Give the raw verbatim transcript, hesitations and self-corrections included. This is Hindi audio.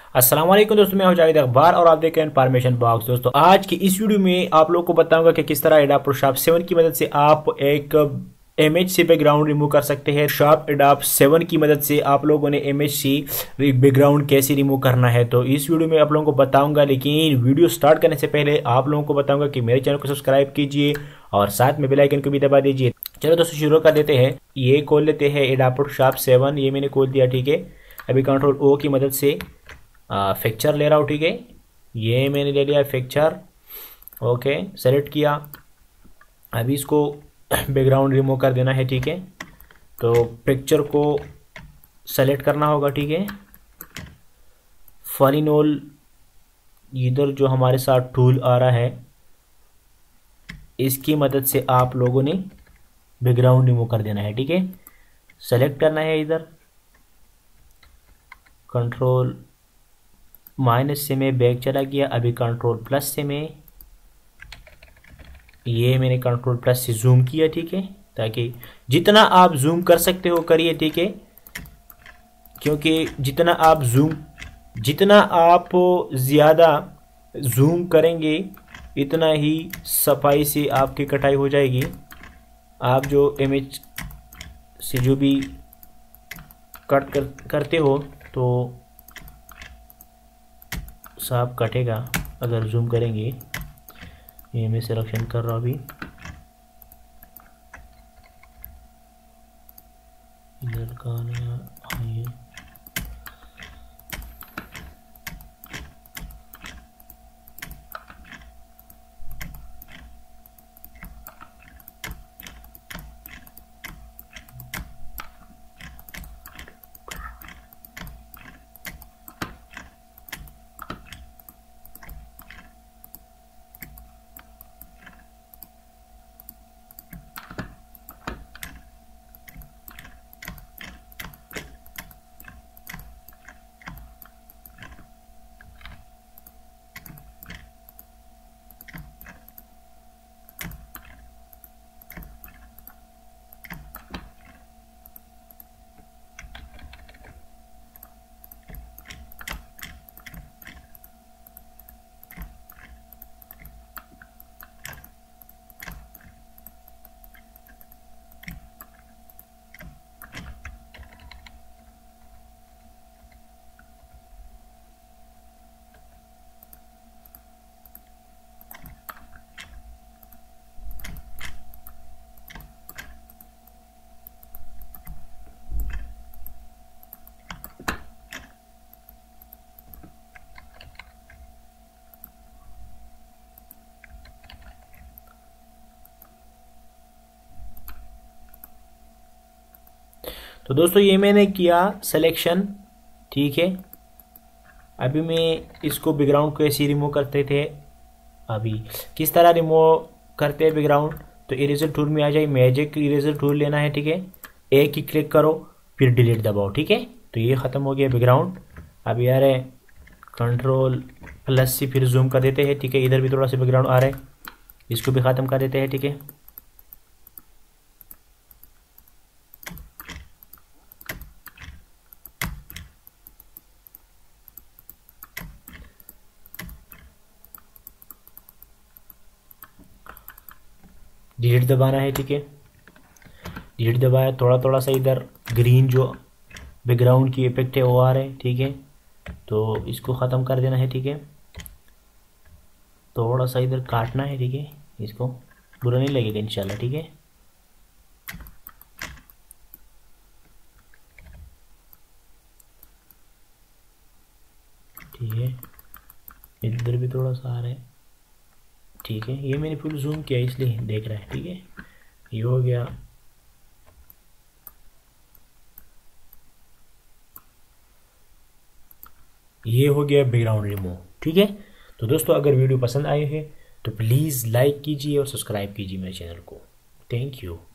अस्सलाम वालेकुम दोस्तों, मैं हूं जावेद अखबार और आप देख रहे हैं इन्फॉर्मेशन बॉक्स। दोस्तों आज की इस वीडियो में आप लोगों को बताऊंगा कि किस तरह एडोब शॉप सेवन की मदद से आप एक इमेज से बैकग्राउंड रिमूव कर सकते हैं। शॉप एडोब सेवन की मदद से आप लोगों ने इमेज से बैकग्राउंड कैसे रिमूव करना है, तो इस वीडियो में आप लोगों को बताऊंगा। लेकिन वीडियो स्टार्ट करने से पहले आप लोगों को बताऊंगा कि मेरे चैनल को सब्सक्राइब कीजिए और साथ में बेल आइकन को भी दबा दीजिए। चलो दोस्तों शुरू कर देते हैं। ये खोल लेते हैं एडोब शॉप सेवन, ये मैंने खोल दिया। ठीक है, अभी कंट्रोल ओ की मदद से पिक्चर ले रहा हूँ। ठीक है, ये मैंने ले लिया पिक्चर। ओके, सेलेक्ट किया। अभी इसको बैकग्राउंड रिमूव कर देना है। ठीक है, तो पिक्चर को सेलेक्ट करना होगा। ठीक है, फॉलिनोल इधर जो हमारे साथ टूल आ रहा है, इसकी मदद से आप लोगों ने बैकग्राउंड रिमूव कर देना है। ठीक है, सेलेक्ट करना है। इधर कंट्रोल माइनस से मैं बैक चला गया। अभी कंट्रोल प्लस से मैं ये मैंने कंट्रोल प्लस से जूम किया। ठीक है, ताकि जितना आप जूम कर सकते हो करिए। ठीक है, क्योंकि जितना आप जूम जितना आप ज़्यादा जूम करेंगे इतना ही सफाई से आपकी कटाई हो जाएगी। आप जो इमेज से जो भी कट कर, करते हो तो साफ कटेगा अगर जूम करेंगे। ये मैं सिलेक्शन कर रहा हूँ अभी। इधर का हाँ ये तो दोस्तों ये मैंने किया सिलेक्शन। ठीक है, अभी मैं इसको बैकग्राउंड को ऐसे रिमूव करते थे। अभी किस तरह रिमूव करते हैं बैकग्राउंड, तो इरेजर टूल में आ जाए। मैजिक इरेजर टूल लेना है। ठीक है, एक ही क्लिक करो फिर डिलीट दबाओ। ठीक है, तो ये ख़त्म हो गया बैकग्राउंड। अब यार है कंट्रोल प्लस से फिर जूम कर देते हैं। ठीक है, इधर भी थोड़ा सा बैकग्राउंड आ रहा है, इसको भी ख़त्म कर देते हैं। ठीक है, डिलीट दबाना है। ठीक है, डिलीट दबाया। थोड़ा थोड़ा सा इधर ग्रीन जो बैकग्राउंड की इफेक्ट है वो आ रहा है। ठीक है, तो इसको ख़त्म कर देना है। ठीक है, थोड़ा सा इधर काटना है। ठीक है, इसको बुरा नहीं लगेगा इंशाल्लाह। ठीक है, ठीक है, इधर भी थोड़ा सा आ रहा है। ठीक है, ये मैंने फुल जूम किया इसलिए देख रहा है। ठीक है, ये हो गया। ये हो गया बैकग्राउंड रिमूव। ठीक है, तो दोस्तों अगर वीडियो पसंद आए है तो प्लीज़ लाइक कीजिए और सब्सक्राइब कीजिए मेरे चैनल को। Thank you.